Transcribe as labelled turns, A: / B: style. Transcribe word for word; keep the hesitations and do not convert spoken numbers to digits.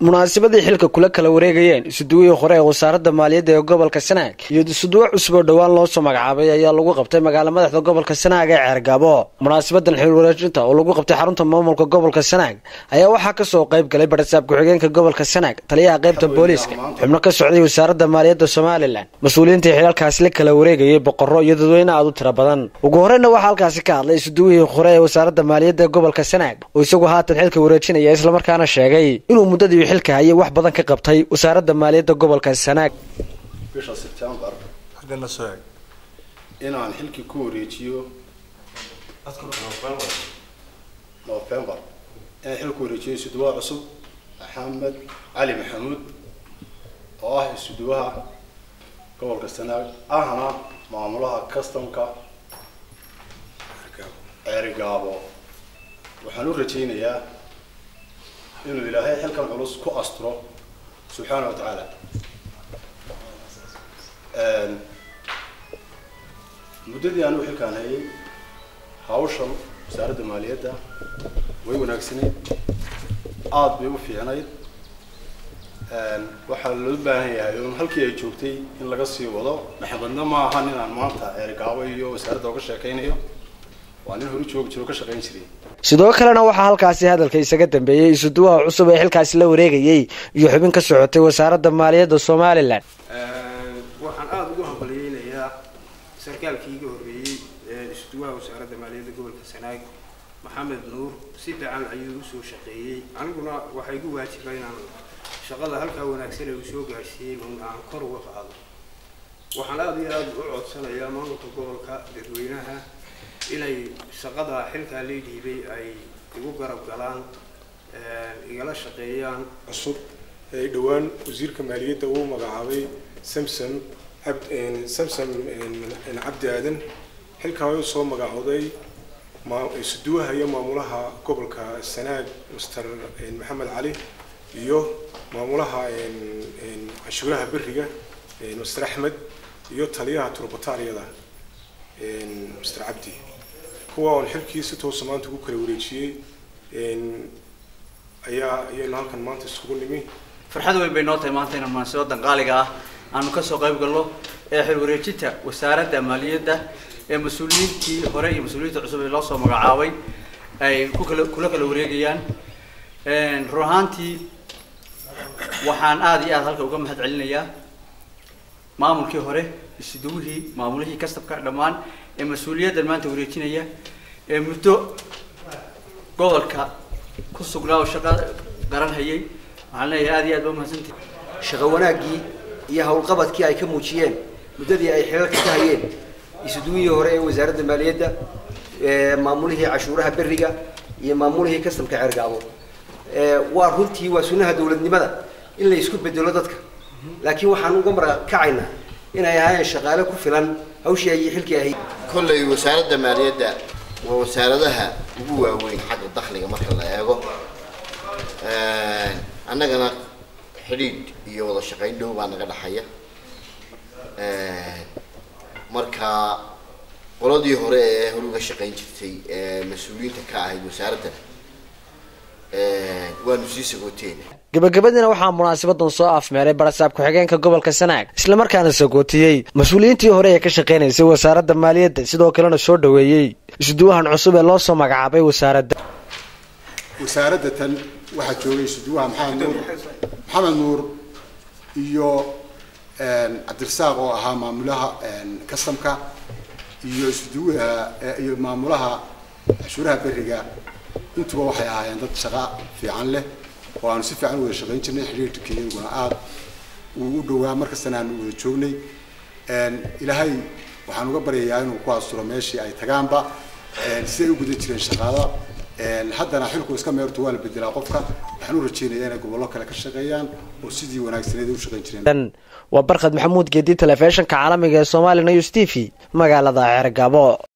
A: munaasabadii xilka kula kala wareegayeen isuduwihii hore ee wasaaradda maaliyadda ee gobolka Sanaag iyo isuduwa cusub oo dhawaan loo soo magacaabay ayaa lagu qabtay magaalada madaxda gobolka Sanaag ee Ceergabo. munaasabadan xil wareejinta oo lagu qabtay xarunta maamulka gobolka Sanaag ayaa waxaa ka soo qayb galay barsaab ku-xigeenka gobolka Sanaag, taliyaha qaybta booliiska, xubno ka socday wasaaradda maaliyadda Soomaaliland, mas'uuliyiinta xilalkaas la kala wareegayay boqorro iyo dadweyne aad u tiro badan. ugu horreynna waxaa halkaasi ka hadlay isuduwihii hore ee wasaaradda maaliyadda ee gobolka Sanaag oo isagu haatan xilka wareejinaya isla markaana sheegay inuu muddadii xilka hayay wax badan ka qabtay wasaaradda maaliyadda gobolka Sanaag.
B: bisha September hadana soo inaan xilkii ku wareejiyo November ee xilku wareejiyay isuduwa cusub Axmed Cali Maxamuud oo ah isuduwaha gobolka Sanaag ahna maamulaha customka Ceergabo. waxaan u rajaynayaa inuu Ilaahay xilkan culus ku astro subhanahu wa ta'ala. een muddadii aanu xilkan hayay hawshan wasaaradda maaliyadda way wanaagsaneyd, aad bay u fiicnayd. een waxaa loo baahan yahay in halkii ay joogtay in laga sii wado. maxamadna ma aha inaan maanta Ceergabo iyo wasaaradda uga sheekaynayo, waa nin hore joog jiro ka shaqayn jiray.
A: sidoo kalena waxaa halkaasi hadalka isaga dambeeyay isuduwaha cusub ee xilkaasi la wareegayay iyo xubin ka socotay wasaaradda maaliyadda Soomaaliland.
C: waxaan aad ugu hambalyeeynaa sarkaalkii ugu horeeyay ee isuduwaha wasaaradda maaliyadda gobolka Sanaag Maxamed Nuur, si fiican ayuu u soo shaqeeyay. aniguna waxay igu waajibay inaan shaqada halka wanaagsan ee uu soo gaarsiiyay aan kor uga qaado. waxaan aad iyo aad u codsanayaa maamulka gobolka dadweynaha inay shaqada xilka la dhiibay ay ugu garab galaan, igala shaqeeyaan.
D: cusub ee dhawaan wasiirka maaliyadda uu magacaabay Samson Abd Samson Abdi Aadan xilka uu soo magacooday ma isuduwaha iyo maamulaha gobolka Sanaag Mister Maxamed Cali iyo maamulaha cashuuraha bariga Mister Axmed iyo taliyaha turbotaariyada Mister Abdi. kuwa on xilkiisa toos maanta ugu kala wareejiyay een ayaa ayayna halkan maanta isugu nimi.
E: farxad weyn bay noo tahay maanta inaan munaasabad qaaliga ah aanu ka soo qayb galno ee xil wareejinta wasaaradda maaliyadda ee mas'uuliyiintii hore iyo mas'uuliyiinta cusub ee loo soo magacaabay ay ku kala kula kala wareegayaan. een ruuxantii waxaan aad iyo aad halka uga mahad celinayaa maamulkii hore, isuduwihii, maamulihii kastabka dhammaan ee mas'uuliyadda maanta wareejinaya ee muddo gobolka ku sugnaa oo shaqo qaran hayay. waxaan leeyahay aad iyo aad u mahadsantihiin
F: shaqo wanaagii iyo hawlqabadkii ay ka muujiyeen muddadii ay xilalka ka hayeen isuduwihii hore ee wasaaradda maaliyadda, ee maamulihii cashuuraha bariga iyo maamulihii kastamka Ceergabo. ee waa runtii waa sunnaha dawladnimada in la isku bedelo dadka, laakiin waxaan uga markacaynaa inay ahaayeen shaqaale ku filan hawshii ay xilkii ahayd.
G: kolley wasaaradda maaliyadda waa wasaaradaha ugu waaweyn xagga dakhliga marka la eego. een annagana xidhiidh iyo wada shaqayn dhow baa naga dhaxaya. een marka qoladii hore ee hore uga shaqayn jirtay ee mas'uuliyiinta ka ahayd wasaaradda ee waanu sii sagooteynaa.
A: gabagabadina waxaa munaasabadan soo afmeeray barsaab ku-xigeenka gobolka Sanaag isla markaana sagootiyay mas'uuliyiintii hore ee ka shaqeynayay wasaaradda maaliyadda, sidoo kalena soo dhaweeyay isuduwahan cusub ee loo soo magacaabay wasaaradda.
B: wasaaradda tan waxa joogay isuduwaha Maxamed Nuur Maxamed Nuur iyo een Cabdirasaaq oo ahaa maamulaha een customka iyo isuduwaha iyo maamulaha cashuuraha bariga. intuba waxay ahaayeen dad shaqo fiican leh oo aan si fiican wada shaqayn jirnay. xiriirkeenuna aad uu u dhawaa markastana aan wada joognay. een Ilaahay waxaan uga baryayaa inuu ku asturo meeshii ay tagaanba een si ay u gudan jireen shaqada. een haddana xilku iska meerto waa la bedelaa qofka. waxaan u rajaynayaa inay gobollo kale ka shaqeeyaan oo sidii wanaagsaneed u shaqayn jireen.
A: waa Barkad Maxamuud Geedi, telefishinka caalamiga ee Soomaali News T V, magaalada Ceergabo.